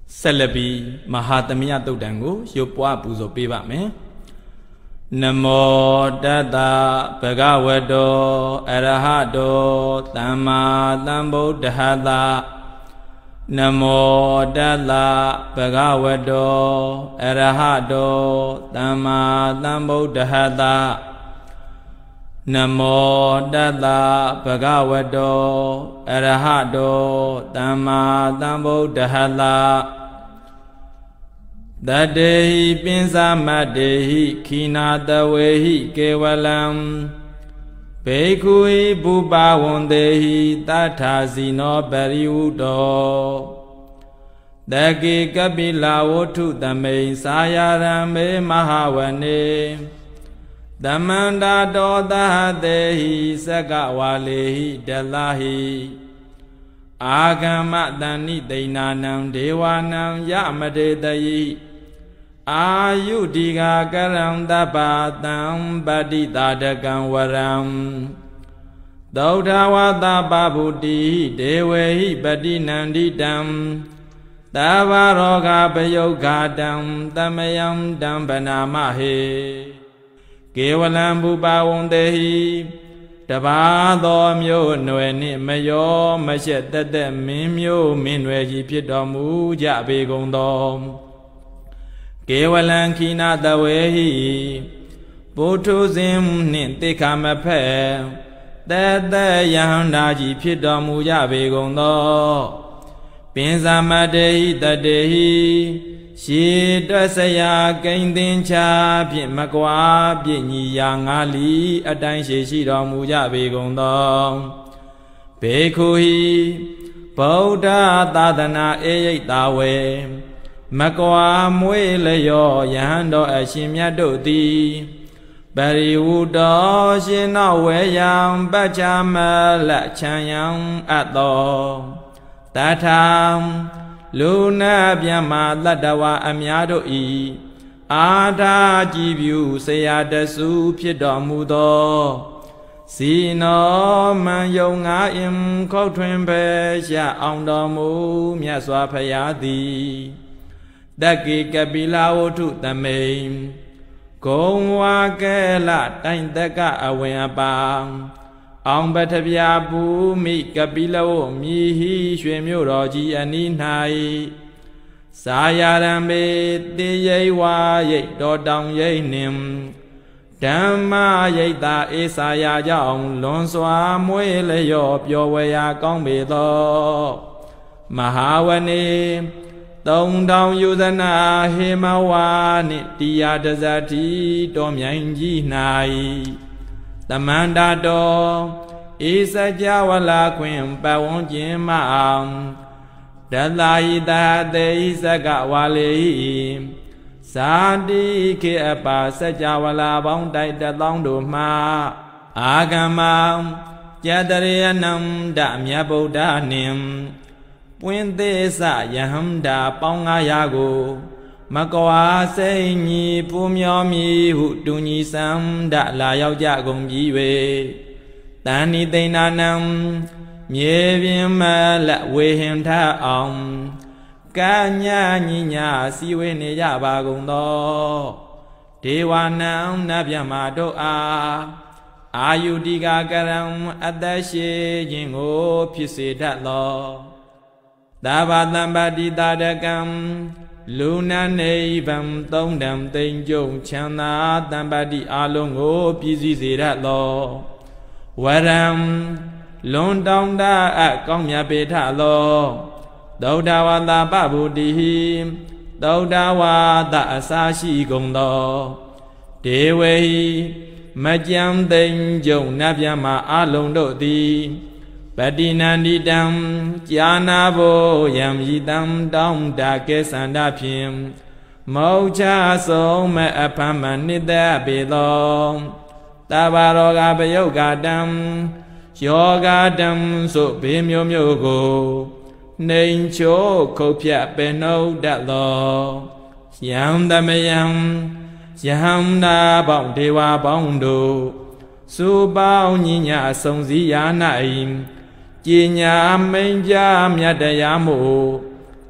Celebi Mahatmya Tudango, Yopua Puzo Pivame Namo Dada Bhagavato Arahado Tama Lambo Dahada Namo Dada Bhagavato Arahado Tama Lambo Dahada Namo Dada Bhagavato Arahado Tama Lambo Dahada Dadehi Pinsa Madehi Kina Dawehi Kevalam Bekui Buba Wondehi Tatazi no Bariudo Dagi Kabila Wotu Dame Sayarambe Mahawane Damanda Doda Dehi Sagawalehi Delahi Agama Dani Dainanam Dewanam Yamade Dayi Ayudiga Garam Dabatam Badita Dagam Waram Daudawada Babudi Dewehi Badinandi Dam Davaroga Bayogadam Damayam Dambanamahe Kevalam Bubawondehi Tabado Myo Noeni Mayo Mashet the Mimyo Minweji Pidomu Jabe Gondom Kevalankina Dawehi Botuzim Nintikamape Dada Yahandaji Pidomu Jabe Gondo Pinzamadehi Dadehi She Dasaya Gaindin Cha Pin Makwa Pini Yang Ali Adan Shidomu Jabe Gondo Pekuhi Boda Dadana Dawe Makwa Mueleyo Yahando Ashimya Dodi Bari Udo Shina Weyam Bachama Lachayam Ato Tatam Luna Biama Ladawa Amiado E Ada Jibu Sayadasu Piedomudo Sino Mayonga Im Kotwembe Sha Ondomu Miaswa Payadi Daki Kabila Otu Tame Gongwa Kela Taintaka Awayabam Ông Batabia Mi Kabila Mi Hi Shwemyoji Aninai Sayarambe Ye Wa Ye Dodong Ye Nim Dhamma Ye Da Esaya Jong Lonswa Muele Yop Yowaya Kong Bedo Mahawani Dong Dong Yudana Hemawani Tia Dazati Dom Yanji Nai Tamanda do Isa Jawala Quim Bawon Jima Dalai da de Isa Gawale Sadi Ke Apa Sajawala Bong Dai Da Long Do Ma Agama Jadarianam Damya Boda Nim Puente Sa Yahamda Ponga Yago Makwa Saini Pumyomi Hutuni Sam Da La Yao Jagong Jiwe Tani Dainanam Mievima La Wehim Ta Om Kanya Ninya Siwe Neja Bagondo Dewanam Nabyama Doa Ayudiga Garam Adashe Jingo Pise Datlo Dabadambadi Dadagam Luna Nevam Tong Dam Ting Jong Chana Dambadi Alongo Pisi Ziratlo Waram Lon Dong Da At Kongya Betalo Dodawada Babudi Dodawa Da Asashi Gondo Dewehi Majam Ting Jong Nabyama Along Di Badinandi Dam Janabo Yam Yidam Dom Dake Sandapim Mocha So Me Apamanida Belong Tabaroga Bayoga Dam Yoga Dam So Bimyo Myogo Naincho Kopia Beno Datlo Yam Damayam Yam Da Bong Dewa Bondo Subao Ninya Songzi Yanaim Jinya Menja Myadayamo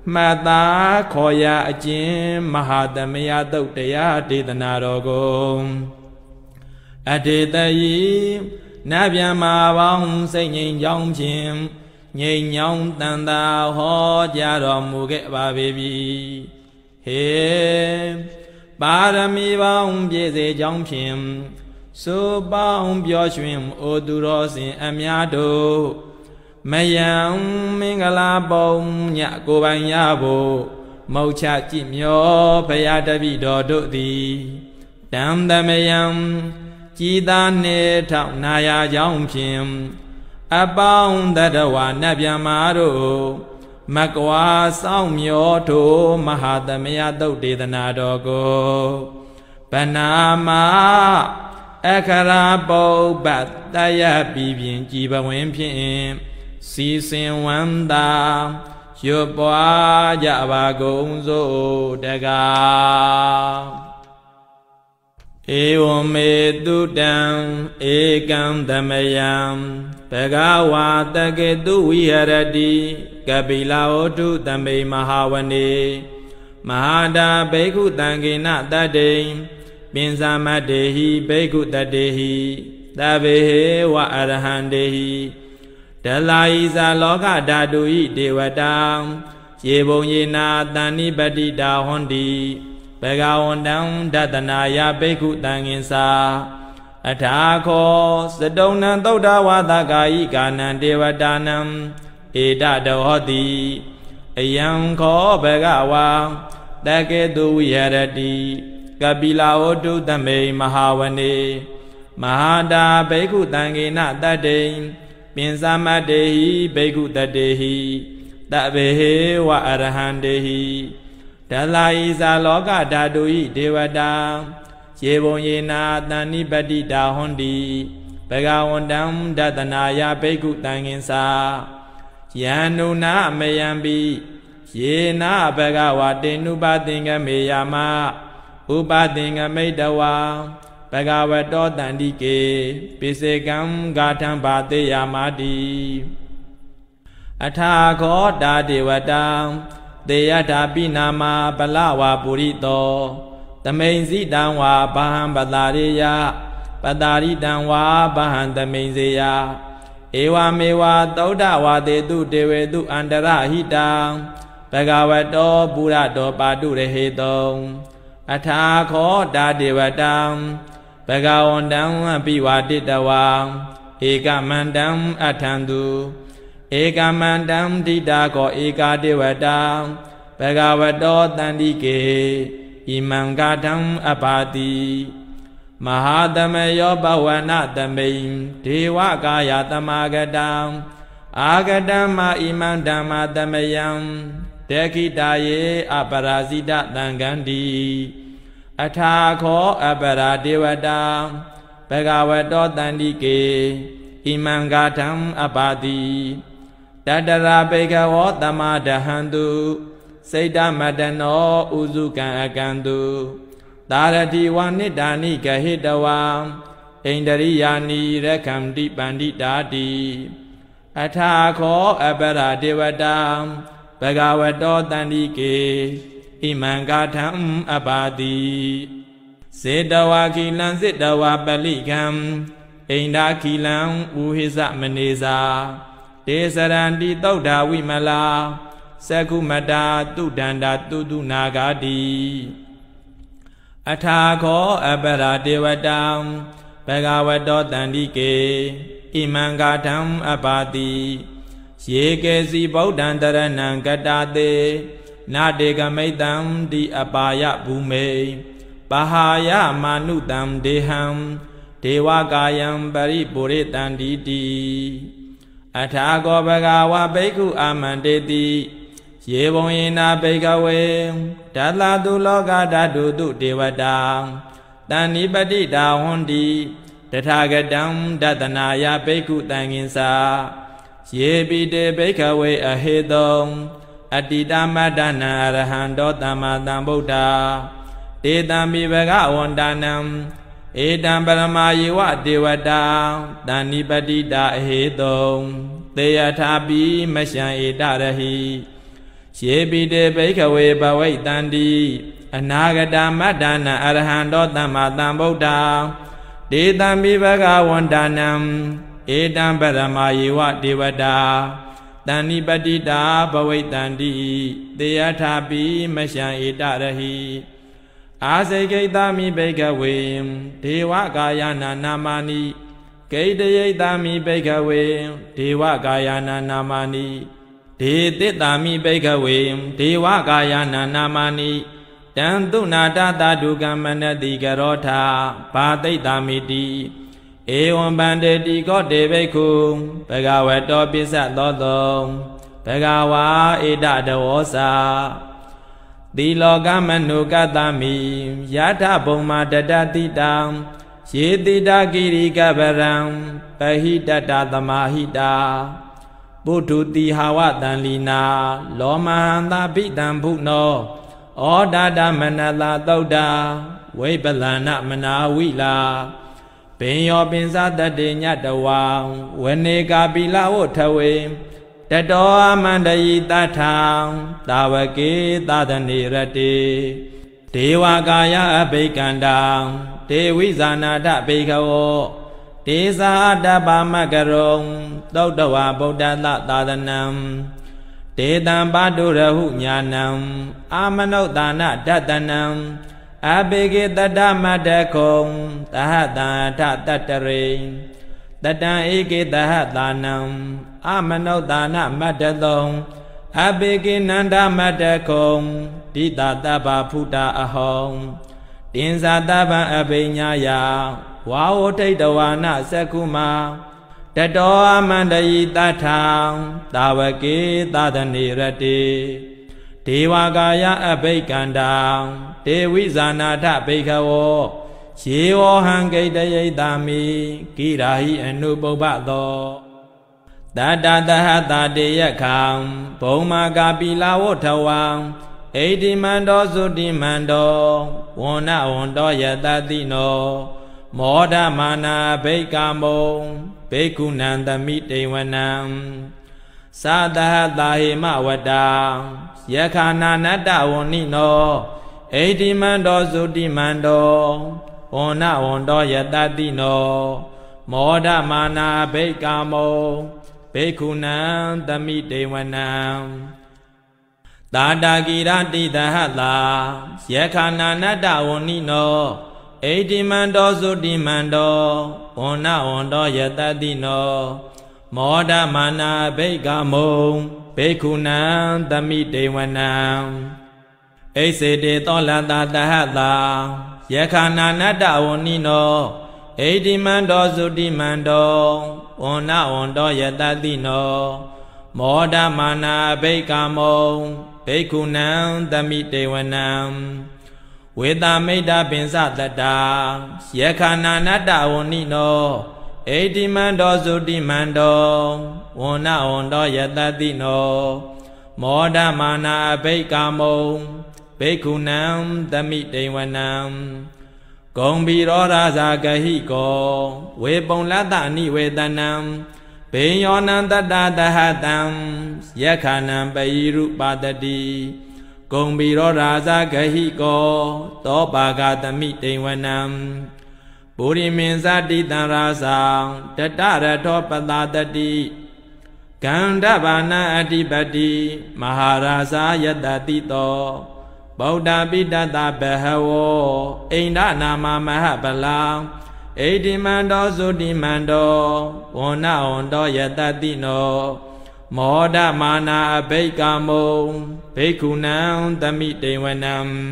มาตาขอยาจินมหาตมยตุตยาเทตนาโรโกอเทตยีนาเบียมาวังเสยยิงยองพิมยิงยองตันตาหอจารมุเกบาเบบีเฮบารมีวังเบียเสยองพิมสุบังเบียชวิมโอดุโรสินอเมียโดมยังมิงกลาบงญะโกบัญญาโบမောချကြည့်မျောဘုရားတပိတော်တို့သည်တံသမယံကြည်သာနှင့်ထောက်နာရာကြောင့်ဖြင့်အပေါင်းတတဝနတ်ဗျမာတို့မကွာဆောင်မျောထိုမဟာသမယသုတ်ဒေသနာတော်ကိုဗနာမအခရာပုပ္ပတယပြီးဖြင့်ကြည်ပဝင်ဖြင့်စီစဉ်ဝန္တာရွပွားကြပါကုန်စို့တကားဧဝမေတုတံဧကံသမယံဘဂဝါတကေတုဝိဟရတိကပိလဝတ္ထုသမေမဟာဝနေမဟာတာဘိက္ခုတံကေနတတ္တိပင်စမတ္တေဟိဘိက္ခုတတ္တေဟိသဗ္ဗေဝအရဟံတေဟိဒလာဤဇာလောကဓာတုဤဒေဝတာယေဘုံယေနာတဏိပတိတာဟွန်တိဘဂဝန္တံဒတနာယဘိက္ခုတံငင်္စာအထာခောစတုံနံသုဒ္ဓဝါဒကာယိကာနံဒေဝတာနံဧတတဟောတိအယံခောဘဂဝါတကေတုဝိဟရတိကပိလဝတ္ထုသမေမဟာဝနေမဟာတာဘိက္ခုတံကေနတတ္တိပင်စမတ္တေဟိဘိက္ခုတတ္တေဟိသဗ္ဗေဝအရဟံတေဟိဒလာဤဇာလောကဓာတုဤဒေဝတာယေဘုံယေနာတဏိပတိတာဟွန်တိဘဂဝန္တံဒတနာယဘိက္ခုတံငင်္စာယန္နုနာမယံပိယေနာဘဂဝတေနုပသင်္ကမေယမဥပသင်္ကမိတဝါဘဂဝတောတန္တိကေပိစေကံဂါထံဘာတေယမာတိအထာခောတာဒေဝတံတေယထာပိနာမပလဝါပုရိတောသမိန်စီတံဝါဘာဟံပတာရိယပတာရိတံဝါဘာဟံသမိန်စေယဧဝမေဝသုဒ္ဓဝါတေတုဒေဝေတုအန္တရဟိတံဘဂဝတောပုရတောပါတုရဟေတောအထာခောတာဒေဝတံဘဂဝန္တံအပိဝါတိတဝါဧကမန္တံအထံတုဧကမန္တံဒိတာကောဧကာဒေဝတာဘဂဝတောတန္တိကေဣမံဂါထံအပါတိမဟာသမယောဘဝနာသမိန်ဒေဝကာယသမဂတံအာဂတံမဣမံဓမ္မသမယံတေခိတာယေအပရာဇိတသံဃန္တိအထာခောအပရာဒေဝတာဘဂဝတောတန္တိကေဣမံဂါထံအပါတိတတရာဘေကဝောတမဒဟန္တုစိတ်တမတနောဥစုကံအကံတုသာရတိဝနိဒာနိဂဟိတဝံဣန္ဒရိယာနိရခန္တိပန္တိတာတိအထာခောအပရာဒေဝတာဘဂဝတောတန္တိကေဣမံဂါထံအပါတိစေတဝါခိလံစေတဝါပလိကံဣန္ဒာခိလံဥဟိသမနေစာတေစရန္တိသုဒ္ဓဝိမလာသကုမတာတုဒန္တာတုတုနာဂာတိအထာခောအပရာဒေဝတံဘဂဝတောတန္တိကေဣမံဂါထံအပါတိယေကေစီဗုဒ္ဓံတရဏံကတာတေနာတေကမိတံတိအပါယဘူမေပဟာယမာနုတံဒေဟံဒေဝကာယံပရိပုရိတန္တိတိအထာကောဘဂဝဘိက္ခုအာမန္တေတိယေဘုံယေနာဘိကဝေဓာလာတုလောကဓာတုတုဒေဝတာတဏိပတိတာဟွန်တိတထာဂတံဒတနာယဘိက္ခုတံငင်္စာယေပိတေဘိကဝေအဟေတောအတိတမတ္တနာအရဟံတောသမ္မာသမ္ဗုဒ္ဓတေတံမိဘဂဝန္တနံဧတံပရမယေဝဒေဝတာတဏိပတိတာအဟေတောသေယထာပိမရှံဧတရဟိရေပိတေဘိခဝေဘဝိတန္တိအနာဂတမတ္တနာအရဟံတောသမ္မာသမ္ဗုဒ္ဓဒေတံမိဘဂဝန္တနံဧတံပရမယေဝဒေဝတာတဏိပတိတာဘဝိတန္တိတေယထာပိမရှံဧတရဟိအာစေကိတမိဘိခဝေဒေဝကာယနာနာမနိဂိတယိတမိဘိခဝေဒေဝကာယနာနာမနိဒေတိတမိဘိခဝေဒေဝကာယနာနာမနိတံသုနာတသတုကမ္မနတိကရောထာဘာတိတမိတိဧဝံဗန္တေတိကောတေဘိက္ခုဘဂဝတောပိစ္ဆသောတောဘဂဝါဧတတဝောစာသီလောကမနုကတမိယထဘုံမာတတတိတံယေတိတာကိရိကပရံပဟိတတသမာဟိတာပုထုတိဟာဝတံလီနာလောမဟန္တာပိတံဘုနောဩဒါဒမနလာသုဒ္ဓဝိပလနမနာဝိလာပင်ယောပင်စတတေညတဝံဝနေကာပိလဝထဝေတတောအမန္တယိတထံသာဝကေသဒနေရတေဒေဝကာယအဘိကန္တံဒေဝိဇာနာထဘိခဝောဒေဇာတပါမကရုံသုတ္တဝဗုဒ္ဓသသာသနံဒေတံပါတုရဟုညာနံအာမနုဿာနဒတနံအဘေကေတတမတ္တကုံသဟတံထတတရေတတံဧကေသဟတာနံအာမနုဿာနမတ္တသုံအဘေကေနန္ဒမတ္တကုံဒိတတဗ္ဗဖုတာအဟောတင်္ဇာတဗ္ဗံအဘိညာယဝါဝထိတဝါနသက္ကုမာတတောအမန္တယိတထံသာဝကေသဒနေရတေဒေဝကာယအဘိကန္တံဒေဝိဇာနာထဘိခဝောယေဝဟံဂိတယိတမိကိရာဟိအနုပုပ္ပသောတတတဟတတေယခံဘုံမာကာပိလဝထဝံဣတိမန္တောသုတိမန္တောဝန္နဝန္တောယတတိနောမောဒမာနာဘိက္ခမုံဘိက္ခုနံသမိတေဝနံသာတဟတာဟိမဝတ္တာယခာနာနတ္တဝဏိနောဣတိမန္တောသုတိမန္တောဝန္နဝန္တောယတတိနောမောဒမာနာဘိက္ခမုံဘိက္ခုနံသမိတေဝနံတာတာကိရတိတဟတာယခာနာနတ္တဝဏိနောဣတိမန္တောသုတိမန္တောဝန္နဝန္တောယတတိနောမောဒမာနာဘိက္ခမုံဘိက္ခုနံသမိတေဝနံဣစေတေသောလတတဟတာယခာနာနတ္တဝဏိနောဣတိမန္တောသုတိမန္တောဝန္နဝန္တောယတတိနောမောဒမာနာဘိက္ခမုံဘိက္ခုနံသမိတေဝနံဝေတမိတ္တပင်စတတယခာနာနတ္တဝဏိနောဣတိမန္တောသုတိမန္တောဝန္နဝန္တောယတတိနောမောဒမာနာဘိက္ခမုံဘိက္ခုနံသမိတေဝနံဂုံဘီရောရာဇာဂဟိကောဝေပုံလတ္တနိဝေတနံဘေယောနံတတ္တသဟတံယခာနံပယိရုပါတတိဂုံဘီရောရာဇာဂဟိကောသောပါဂသမိတေဝနံပုရိမင်းဇတိတံရာဇာတတရထောပတတတိကန္ဓဘာနာအဓိပတိမဟာရာဇာယတတိတောဗုဒ္ဓပိတတဘဟဝောအိန္ဒနာမမဟပလံဣတိမန္တောသုတိမန္တောဝန္နဝန္တောယတတိနောမောဒမာနာအဘိက္ခမုံဘိက္ခုနံသမိတေဝနံ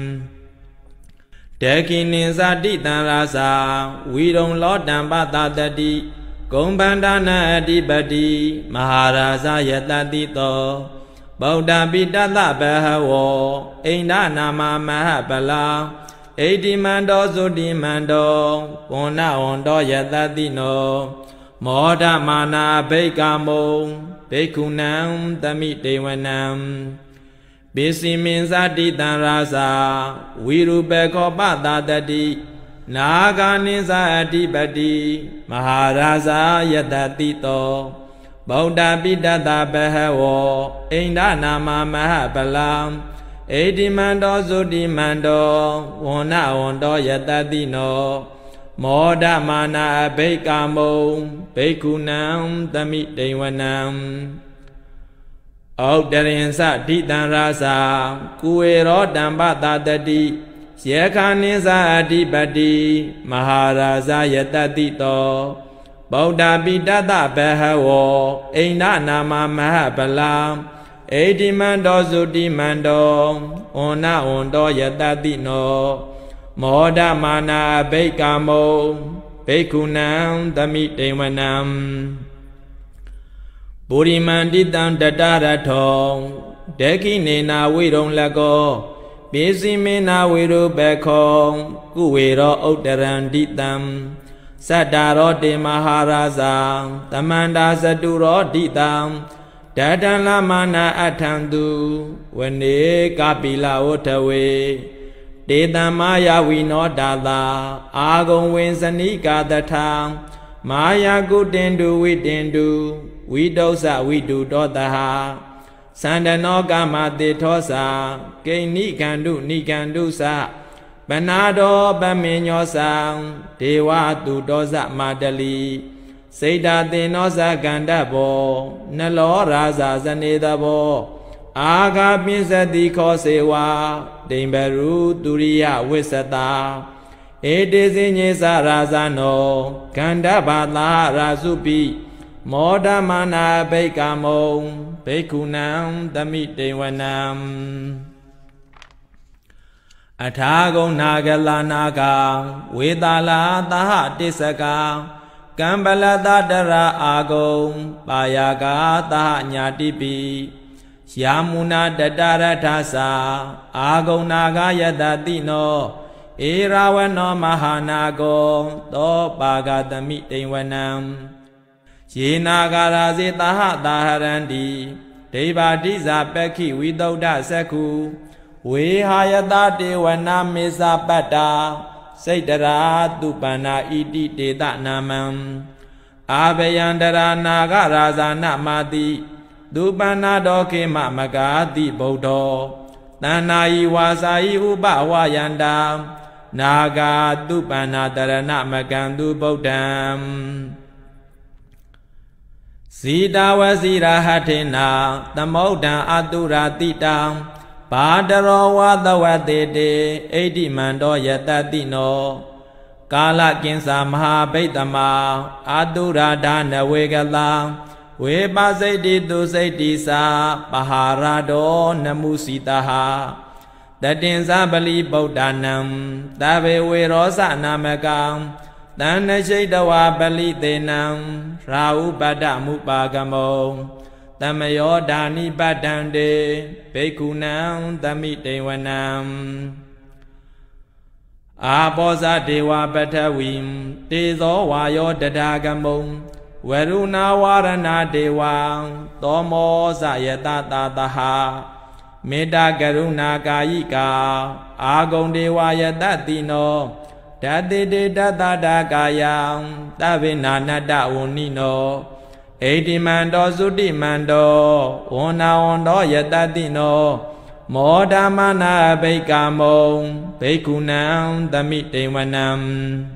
တေကိနိဇတိတံရာဇာဝီရုံလောတံပတတတိဂုံဗန္ဒနာအဓိပတိမဟာရာဇယတတိတောဗုဒ္ဓပိတတဘဟဝောအိန္ဒနာမမဟပလံဣတိမန္တောသုတိမန္တောဝန္နဝန္တောယတတိနောမောဒမာနာဘိက္ခမုံဘိက္ခုနံသမိတေဝနံပိစီမင်းဇတိတံရာဇာဝိရုပေခောပတတတိနာဂာနိဇအဓိပတိမဟာရာဇာယတတိတောဗ Bauddha Bidata Bahawo Inda Nama Mahapalam Edi Mando Zudi Mando Wona Wondo Yatadino Moda Mana Bekamo Bekunam Tamit Dewanam Aukdarinsa Ditan Rasa Kuero Dambata Dadi Siekaninsa Adipati Maharaja Yatadito Bauddha Bidata Bahawo Inda Nama Mahapalam Edi Mando Zudi Mando Ona Ondo Yatadino Moda Mana Bekamo Bekunam Tamit Dewanam Burimanditang Dadarathong Deki Nena Wirong Lago Bisimena Wiru Bekong Kuwero Uttaranditam Sadaro de Maharaja Tamanda Saduro Ditam Dadala Mana Atandu Wene Kapila Otawe Dedamaya Winodala Agon Winsanika Datam Maya Gudendu Widendu Widosa Widu Dodaha Sandanoga Mate Tosa Ke Nikandu Sa Banado Baminyosa Dewa Tu Dosa Madali Seda Denosa Gandabo Nalo Raza Zanedabo Aga Pinsati Kosewa Dimbaru Turiya Wisata Edezinyesa Razano Gandabala Razupi Moda Mana Bekamo Bekunam Tamit Dewanam Atago Nagala Naga Vedala Taha Tisaka Kambala Dadara Agom Payaga Taha Nyatipi Yamuna Dadara Tasa Agom Naga Yadadino Irawano Mahanago To Paga Tamit Dewanam Shinagarazi Taha Daharandi Devadiza Peki Vidauda Saku Vihayata Dewana Misa Pata Saidara Dupana Iti Deda Namam Abhayandara Nagaraza Namadi Dupana Doke Mamagadi Bodo Tanai Wasai Ubawayanda Naga Dupana Darana Magandu Bodam Sita Wasira Hatena Tamoda Adura Tita Padaro Wadawatete Edi Mando Yatadino Kala Kinsa Mahabetama Adura Dana Wegala Webazeti Tu Setisa Paharado Namusitaha Datinsa Bali Bodhanam Tabe Werosa Namakam Tana Shaidawa Bali Tenam Rau Bada Mupagamo Tamayo Dani Badande Bekunam Tamit Dewanam Abosa Dewa Batawim Tezo Wayo Dadagamum Varuna Warana Dewa Tomo Sayata Tataha Meda Garuna Kayika Agon Dewa Yatatino Dati de Data Kayam Tavina Nada Unino Edi Mando Sudi Mando Ona Ondo Yatatino Moda Mana Bekamo Bekunam Tamit Dewanam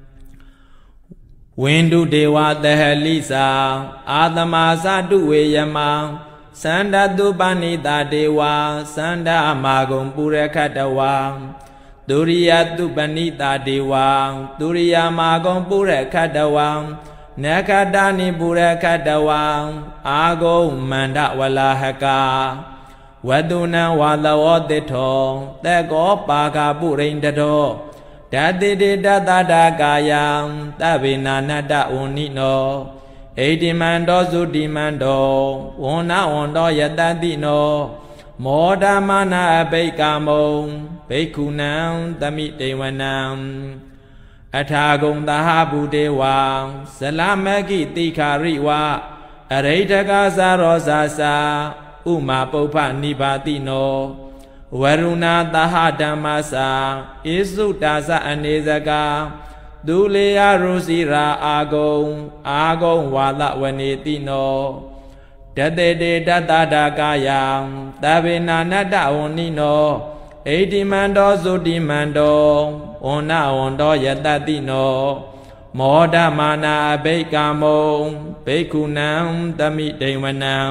Windu Dewa Dahalisa Adama Sadu Weyama Sanda Dupanita Dewa Sanda Amagum Purakadawa Duriya Dupanita Dewa Duriya Magum Purakadawa Nakadani Purakadawa Ago Manda Walahaka Waduna Walawodeto Tego Paga Purindato Dati de Dada Gayam Tabina Nada Unino Edimando Zudimando Una Ondo Yatadino Moda Mana Bekamo Bekunam Tamit Dewanam Atagum Tahabu Dewa Salamaki Tikariwa Areitaka Sarosasa Uma Popa Nibatino Varuna Tahadamasa Isu Tasa Anezaka သူလေယရုစီရာအာဂုံဝါဒဝနေတိနောတတေတေတတတာကာယံသဗ္ဗေနာနတ္တဝဏိနောဣတိမန္တောသုတိမန္တောဝဏဝန္တောယတတိနောမောဒမာနာအဘိကာမုံဘိက္ခုနံသမိဒိဝနံ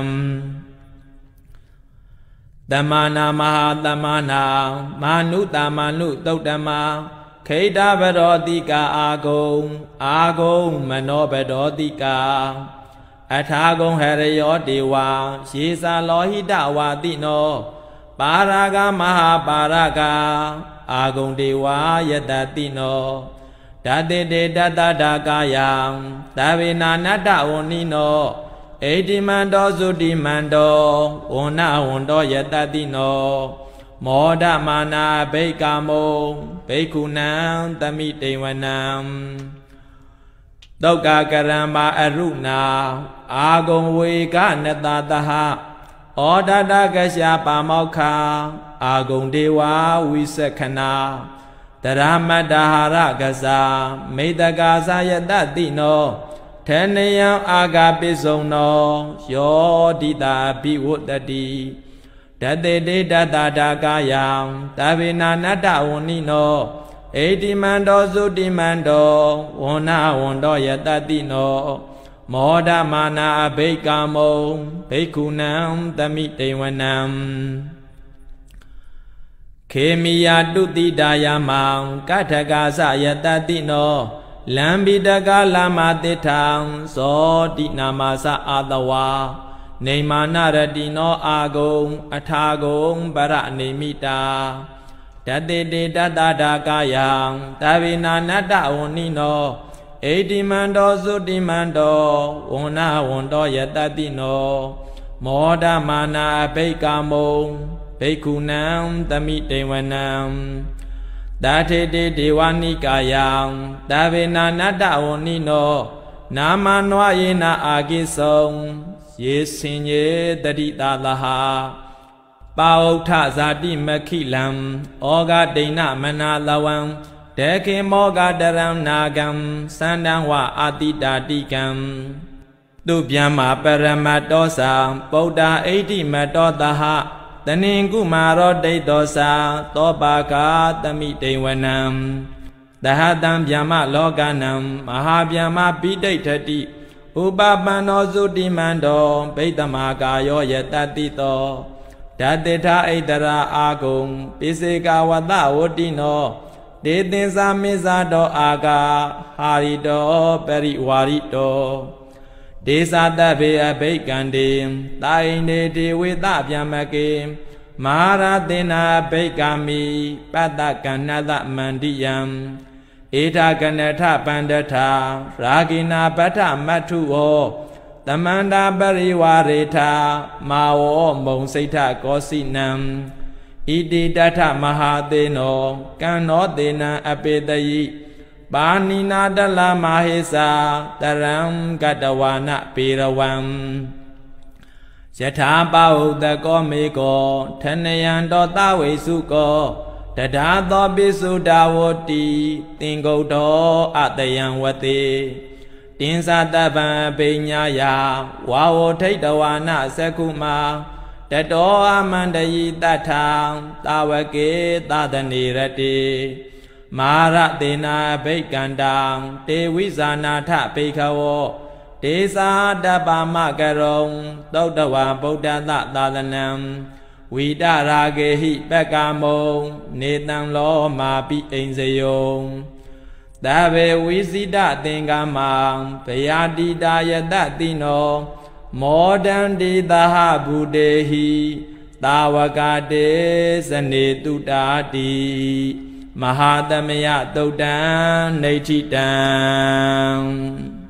တမနာမဟာတမနာမာနုတမနုသုတ်တမခိတဗရောတိကာအာဂုံမနောဗရောတိကာအထာဂုံဟရယောဒေဝယေစာလောဟိတဝါတိနောပါရာဂမဟာပါရာဂအာဂုံဒေဝယတတိနောဓာတေတေတတတာကာယံသဗ္ဗေနာနတ္တဝဏိနောဣတိမန္တောသုတိမန္တောဝဏဝန္တောယတတိနောမောဒမာနာဘိက္ကာမုံဘိက္ခုနံသမိတေဝနံတောကကရမ္မာအရုဏာအာဂုံဝေကနတတဟဩဒတကရှာပါမောက္ခအာဂုံဒေဝဝိသခဏာတရမတ္တဟာရကစားမေတ္တကာသယတတိနောထေနယံအာဂပိစုံနောယောဒိတာပိဝတ္တိတတေတေတတတာကာယံသဗ္ဗေနာနတ္တဝဏိနောဣတိမန္တောသုတိမန္တောဝဏဝန္တောယတတိနောမောဒမာနာအဘိက္ကာမုံဘိက္ခုနံသမိတေဝနံခေမိယတုတိတာယမံကထကာသယတတိနောလံပိတကလမတိထံဇောတိနာမသအာတဝါနေမာနရတိနောအာဂုံအထာဂုံပရနေမိတာတတေတေတတတာကာယံသဗ္ဗေနာနတ္တဝဏိနောဣတိမန္တောသုတိမန္တောဝဏဝန္တောယတတိနောမောဒမာနာအဘိက္ကာမုံဘိက္ခုနံသမိတေဝနံတာထေတေဒေဝနိကာယံသဗ္ဗေနာနတ္တဝဏိနောနာမနဝယေနအာကိစုံယေစင်ယေတတိတာလဟာပါဥဋ္ဌဇာတိမခိလံဩဃဒိဏမနာလဝံဒေခေမောဂတရံနာဂံသန္တံဝအာတိတာတိကံသူဗျမ္မာပရမတ္တောသံဗုဒ္ဓဣတိမတ္တောတဟတနင်ကုမာရောဒိဋ္ဌောသံသောပါကာသမိတေဝနံတဟတံဗျမ္မလောကနံမဟာဗျမ္မာပိဋိဋ္ဌတိဥပပန္နောသုတိမန္တောဘိတ္တမာကာယောယတတိတောဓာတေထဣတရာအာဂုံပိစေကဝတဝတိနောဒေသင်္စာမေဇာတောအာဂါဟာရိတောပရိဝါရိတောဒေသတဗေအဘိကံတေတာဣနေဒေဝေတဗျမကေမဟာရသေနာဘိကာမိပတ္တကဏ္ဍမန္တိယံဧထာကနထပန္ဒထရာဂိနာပဋ္ဌမတ္ထုဝောတမန္တာပရိဝါရေထာမာဝောမုံစိဋ္ဌကောစိနံဣတိတထမဟာသေနောကံနောသေနံအပေတယိပါဏိနာတလမဟေသာတရံကတဝါနပေရဝံယထာပါဟုတကောမေကောထနယံတောတဝေစုကောတဒါသောပိစုဒါဝတိသင်္ကုတ်တောအတယံဝတိတင်းစာတပံပိညာယဝါဝထိတ်တဝါနသက္ခုမာတတောအမန္တယိတထံတာဝကေသဒနေရတိမာရသေနာဘိကန္တံတေဝိဇာနာထပိခဝောဒေသာတပမကရုံသုတ်တဝါဗုဒ္ဓသသာသနံဝိတရာဂေဟိပက္ကမုံနေတံလောမာပိအိဉ္စယုံသဗ္ဗေဝိဇိတသင်္ကမံဗယာတိတာယတတိနောမောဒန္တိသဟဗုတေဟိသာဝကတေဇနေတုတာတိမဟာသမယသုတ်တံနေဋ္ဌိတံ